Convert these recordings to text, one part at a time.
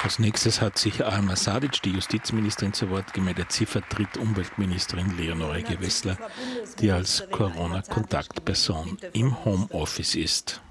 Als nächstes hat sich Alma Sadic, die Justizministerin, zu Wort gemeldet. Sie vertritt Umweltministerin Leonore Gewessler, die als Corona-Kontaktperson im Homeoffice ist.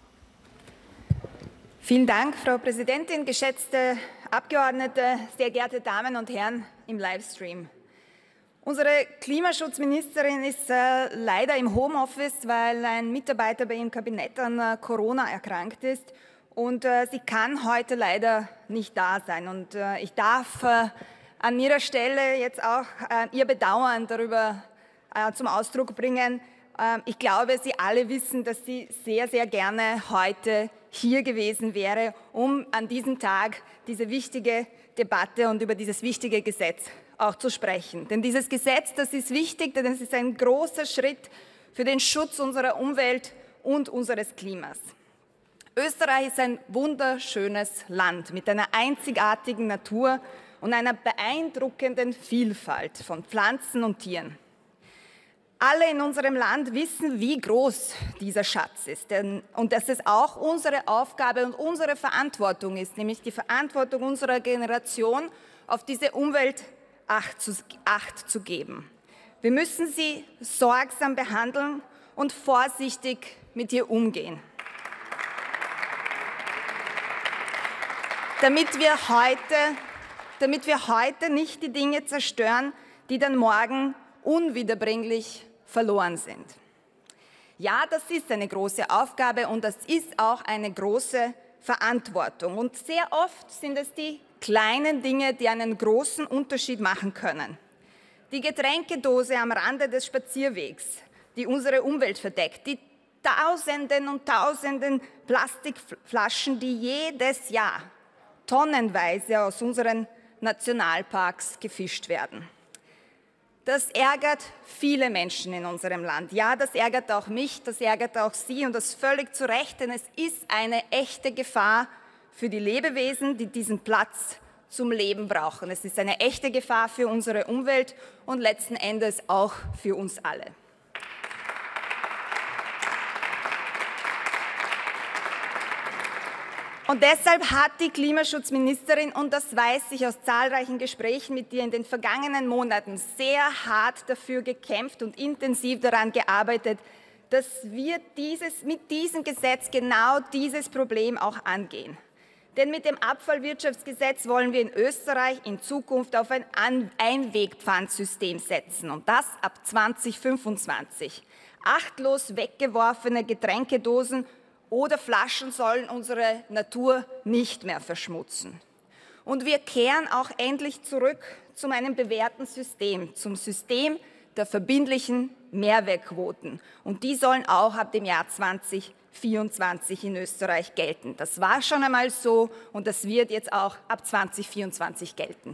Vielen Dank, Frau Präsidentin, geschätzte Abgeordnete, sehr geehrte Damen und Herren im Livestream. Unsere Klimaschutzministerin ist leider im Homeoffice, weil ein Mitarbeiter bei ihrem Kabinett an Corona erkrankt ist. Und sie kann heute leider nicht da sein. Und ich darf an ihrer Stelle jetzt auch ihr Bedauern darüber zum Ausdruck bringen. Ich glaube, Sie alle wissen, dass sie sehr, sehr gerne heute hier gewesen wäre, um an diesem Tag diese wichtige Debatte und über dieses wichtige Gesetz auch zu sprechen. Denn dieses Gesetz, das ist wichtig, denn es ist ein großer Schritt für den Schutz unserer Umwelt und unseres Klimas. Österreich ist ein wunderschönes Land mit einer einzigartigen Natur und einer beeindruckenden Vielfalt von Pflanzen und Tieren. Alle in unserem Land wissen, wie groß dieser Schatz ist und dass es auch unsere Aufgabe und unsere Verantwortung ist, nämlich die Verantwortung unserer Generation, auf diese Umwelt Acht zu geben. Wir müssen sie sorgsam behandeln und vorsichtig mit ihr umgehen. Damit wir heute nicht die Dinge zerstören, die dann morgen unwiederbringlich verloren sind. Ja, das ist eine große Aufgabe und das ist auch eine große Verantwortung. Und sehr oft sind es die kleinen Dinge, die einen großen Unterschied machen können. Die Getränkedose am Rande des Spazierwegs, die unsere Umwelt verdeckt, die Tausenden und Tausenden Plastikflaschen, die jedes Jahr tonnenweise aus unseren Nationalparks gefischt werden. Das ärgert viele Menschen in unserem Land. Ja, das ärgert auch mich, das ärgert auch Sie und das völlig zu Recht, denn es ist eine echte Gefahr für die Lebewesen, die diesen Platz zum Leben brauchen. Es ist eine echte Gefahr für unsere Umwelt und letzten Endes auch für uns alle. Und deshalb hat die Klimaschutzministerin, und das weiß ich aus zahlreichen Gesprächen mit ihr in den vergangenen Monaten, sehr hart dafür gekämpft und intensiv daran gearbeitet, dass wir mit diesem Gesetz genau dieses Problem auch angehen. Denn mit dem Abfallwirtschaftsgesetz wollen wir in Österreich in Zukunft auf ein Einwegpfandsystem setzen, und das ab 2025. Achtlos weggeworfene Getränkedosen oder Flaschen sollen unsere Natur nicht mehr verschmutzen. Und wir kehren auch endlich zurück zu einem bewährten System, zum System der verbindlichen Mehrwegquoten. Und die sollen auch ab dem Jahr 2024 in Österreich gelten. Das war schon einmal so und das wird jetzt auch ab 2024 gelten.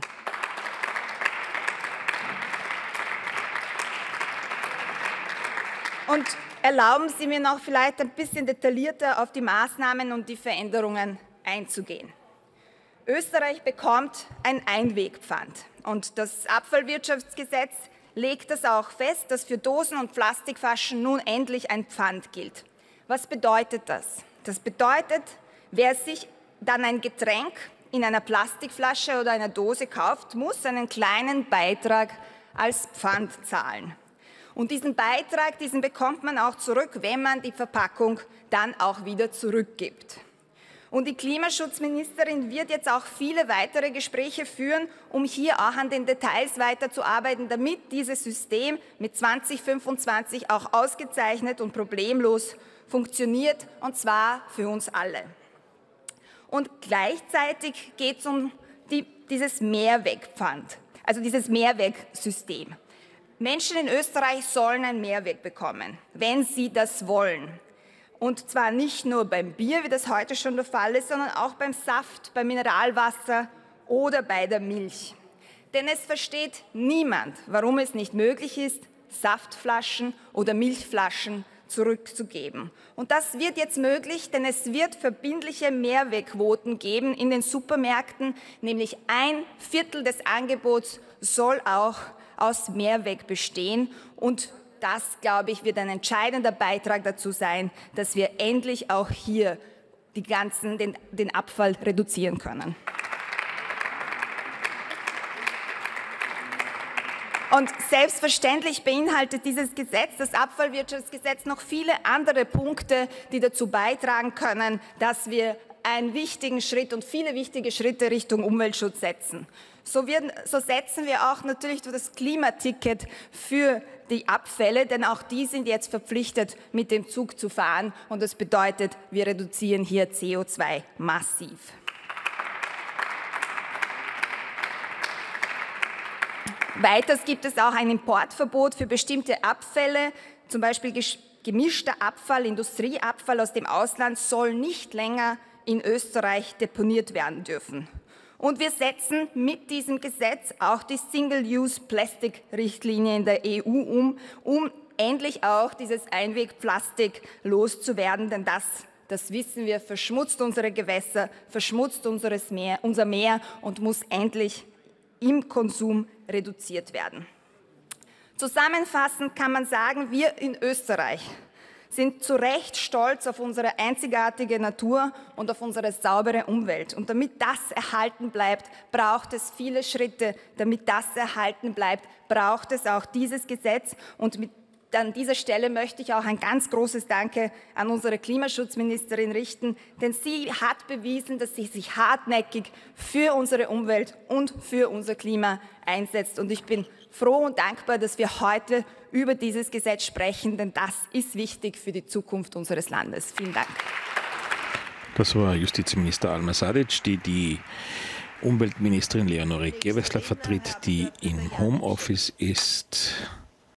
Und erlauben Sie mir noch vielleicht ein bisschen detaillierter auf die Maßnahmen und die Veränderungen einzugehen. Österreich bekommt ein Einwegpfand und das Abfallwirtschaftsgesetz legt das auch fest, dass für Dosen und Plastikflaschen nun endlich ein Pfand gilt. Was bedeutet das? Das bedeutet, wer sich dann ein Getränk in einer Plastikflasche oder einer Dose kauft, muss einen kleinen Beitrag als Pfand zahlen. Und diesen Beitrag, diesen bekommt man auch zurück, wenn man die Verpackung dann auch wieder zurückgibt. Und die Klimaschutzministerin wird jetzt auch viele weitere Gespräche führen, um hier auch an den Details weiterzuarbeiten, damit dieses System mit 2025 auch ausgezeichnet und problemlos funktioniert, und zwar für uns alle. Und gleichzeitig geht es um dieses Mehrwegpfand, also dieses Mehrwegsystem. Menschen in Österreich sollen ein Mehrweg bekommen, wenn sie das wollen. Und zwar nicht nur beim Bier, wie das heute schon der Fall ist, sondern auch beim Saft, beim Mineralwasser oder bei der Milch. Denn es versteht niemand, warum es nicht möglich ist, Saftflaschen oder Milchflaschen zurückzugeben. Und das wird jetzt möglich, denn es wird verbindliche Mehrwegquoten geben in den Supermärkten, nämlich 1/4 des Angebots soll auch aus Mehrweg bestehen. Und das, glaube ich, wird ein entscheidender Beitrag dazu sein, dass wir endlich auch hier den Abfall reduzieren können. Und selbstverständlich beinhaltet dieses Gesetz, das Abfallwirtschaftsgesetz, noch viele andere Punkte, die dazu beitragen können, dass wir einen wichtigen Schritt und viele wichtige Schritte Richtung Umweltschutz setzen. So setzen wir auch natürlich das Klimaticket für die Abfälle, denn auch die sind jetzt verpflichtet, mit dem Zug zu fahren. Und das bedeutet, wir reduzieren hier CO2 massiv. Weiters gibt es auch ein Importverbot für bestimmte Abfälle, zum Beispiel gemischter Abfall, Industrieabfall aus dem Ausland soll nicht länger in Österreich deponiert werden dürfen. Und wir setzen mit diesem Gesetz auch die Single-Use-Plastic-Richtlinie in der EU um endlich auch dieses Einwegplastik loszuwerden, denn das wissen wir, verschmutzt unsere Gewässer, verschmutzt unser Meer und muss endlich im Konsum reduziert werden. Zusammenfassend kann man sagen, wir in Österreich sind zu Recht stolz auf unsere einzigartige Natur und auf unsere saubere Umwelt. Und damit das erhalten bleibt, braucht es viele Schritte. Damit das erhalten bleibt, braucht es auch dieses Gesetz. Und an dieser Stelle möchte ich auch ein ganz großes Danke an unsere Klimaschutzministerin richten, denn sie hat bewiesen, dass sie sich hartnäckig für unsere Umwelt und für unser Klima einsetzt. Und ich bin froh und dankbar, dass wir heute über dieses Gesetz sprechen, denn das ist wichtig für die Zukunft unseres Landes. Vielen Dank. Das war Justizminister Alma Sadic, die Umweltministerin Leonore Gewessler vertritt, die im Homeoffice ist.